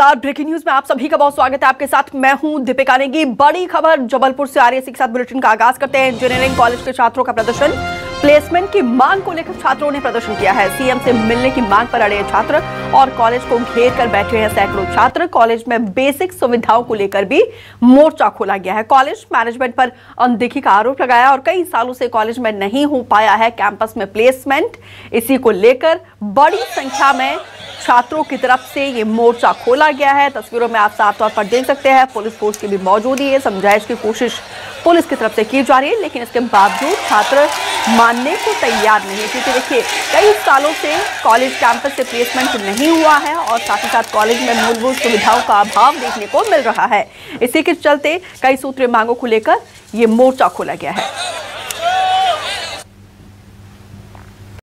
नमस्कार, breaking news में आप सभी का बहुत स्वागत है। आपके साथ मैं हूं दीपिका नेगी। बड़ी खबर जबलपुर से आ रही है। इसी के साथ बुलेटिन का आगाज करते हैं। इंजीनियरिंग कॉलेज के छात्रों का प्रदर्शन। प्लेसमेंट की मांग को लेकर छात्रों ने प्रदर्शन किया है। सीएम से मिलने की मांग पर अड़े छात्र और कॉलेज को घेर कर बैठे हैं सैकड़ों छात्र। कॉलेज में बेसिक सुविधाओं को लेकर भी मोर्चा खोला गया है। कॉलेज मैनेजमेंट पर अनदेखी का आरोप लगाया और कई सालों से कॉलेज में नहीं हो पाया है कैंपस में प्लेसमेंट। इसी को लेकर बड़ी संख्या में छात्रों की तरफ से ये मोर्चा खोला गया है। तस्वीरों में आप साफ तौर पर देख सकते हैं पुलिस फोर्स की भी मौजूदगी है। समझाइश की कोशिश पुलिस की तरफ से की जा रही है, लेकिन इसके बावजूद छात्र मानने को तैयार नहीं है, क्योंकि देखिए कई सालों से कॉलेज कैंपस से प्लेसमेंट नहीं हुआ है और साथ ही साथ कॉलेज में मूलभूत सुविधाओं का अभाव देखने को मिल रहा है। इसी के चलते कई सूत्रीय मांगों को लेकर ये मोर्चा खोला गया है।